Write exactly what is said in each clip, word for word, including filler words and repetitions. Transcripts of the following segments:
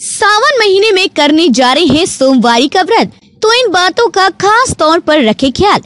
सावन महीने में करने जा रहे हैं सोमवारी का व्रत, तो इन बातों का खास तौर पर रखें ख्याल।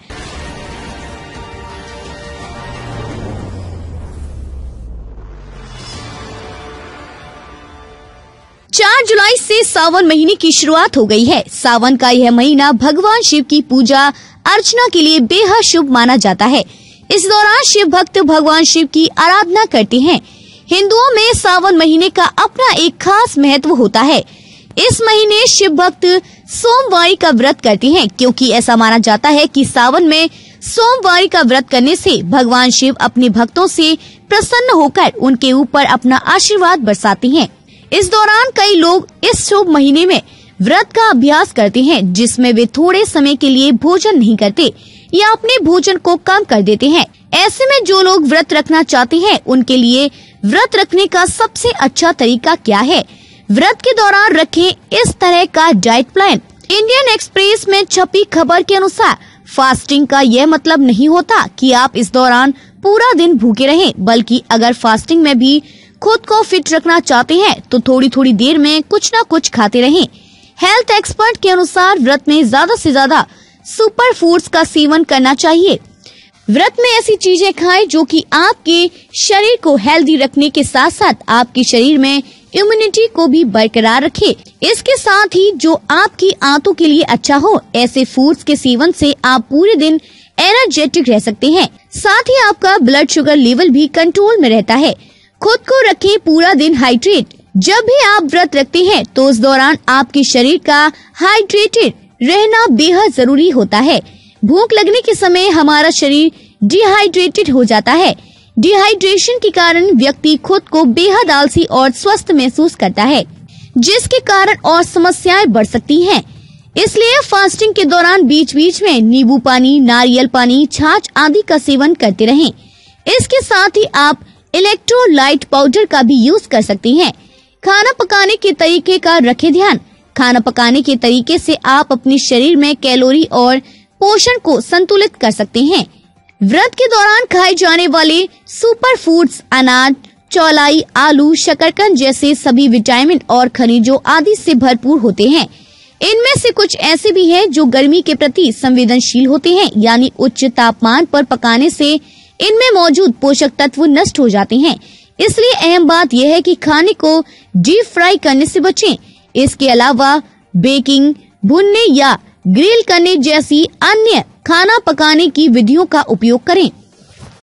चार जुलाई से सावन महीने की शुरुआत हो गई है। सावन का यह महीना भगवान शिव की पूजा अर्चना के लिए बेहद शुभ माना जाता है। इस दौरान शिव भक्त भगवान शिव की आराधना करते हैं। हिंदुओं में सावन महीने का अपना एक खास महत्व होता है। इस महीने शिव भक्त सोमवारी का व्रत करते हैं, क्योंकि ऐसा माना जाता है कि सावन में सोमवारी का व्रत करने से भगवान शिव अपने भक्तों से प्रसन्न होकर उनके ऊपर अपना आशीर्वाद बरसाते हैं। इस दौरान कई लोग इस शुभ महीने में व्रत का अभ्यास करते हैं, जिसमें वे थोड़े समय के लिए भोजन नहीं करते या अपने भोजन को कम कर देते हैं। ऐसे में जो लोग व्रत रखना चाहते हैं, उनके लिए व्रत रखने का सबसे अच्छा तरीका क्या है? व्रत के दौरान रखें इस तरह का डाइट प्लान। इंडियन एक्सप्रेस में छपी खबर के अनुसार फास्टिंग का यह मतलब नहीं होता कि आप इस दौरान पूरा दिन भूखे रहें, बल्कि अगर फास्टिंग में भी खुद को फिट रखना चाहते हैं तो थोड़ी थोड़ी देर में कुछ न कुछ खाते रहें। हेल्थ एक्सपर्ट के अनुसार व्रत में ज्यादा से ज्यादा सुपर फूड्स का सेवन करना चाहिए। व्रत में ऐसी चीजें खाएं जो कि आपके शरीर को हेल्दी रखने के साथ साथ आपके शरीर में इम्यूनिटी को भी बरकरार रखे। इसके साथ ही जो आपकी आंतों के लिए अच्छा हो, ऐसे फूड्स के सेवन से आप पूरे दिन एनर्जेटिक रह सकते हैं। साथ ही आपका ब्लड शुगर लेवल भी कंट्रोल में रहता है। खुद को रखें पूरा दिन हाइड्रेट। जब भी आप व्रत रखते हैं तो उस दौरान आपके शरीर का हाइड्रेटेड रहना बेहद जरूरी होता है। भूख लगने के समय हमारा शरीर डिहाइड्रेटेड हो जाता है। डिहाइड्रेशन के कारण व्यक्ति खुद को बेहद आलसी और स्वस्थ महसूस करता है, जिसके कारण और समस्याएं बढ़ सकती हैं। इसलिए फास्टिंग के दौरान बीच बीच में नींबू पानी, नारियल पानी, छाछ आदि का सेवन करते रहें। इसके साथ ही आप इलेक्ट्रोलाइट पाउडर का भी यूज कर सकती हैं। खाना पकाने के तरीके का रखें ध्यान। खाना पकाने के तरीके से आप अपने शरीर में कैलोरी और पोषण को संतुलित कर सकते हैं। व्रत के दौरान खाए जाने वाले सुपर फूड्स अनाज, चौलाई, आलू, शकरकंद जैसे सभी विटामिन और खनिजों आदि से भरपूर होते हैं। इनमें से कुछ ऐसे भी हैं जो गर्मी के प्रति संवेदनशील होते हैं, यानी उच्च तापमान पर पकाने से इनमें मौजूद पोषक तत्व नष्ट हो जाते हैं। इसलिए अहम बात यह है कि खाने को डीप फ्राई करने से बचें। इसके अलावा बेकिंग, भुनने या ग्रिल करने जैसी अन्य खाना पकाने की विधियों का उपयोग करें।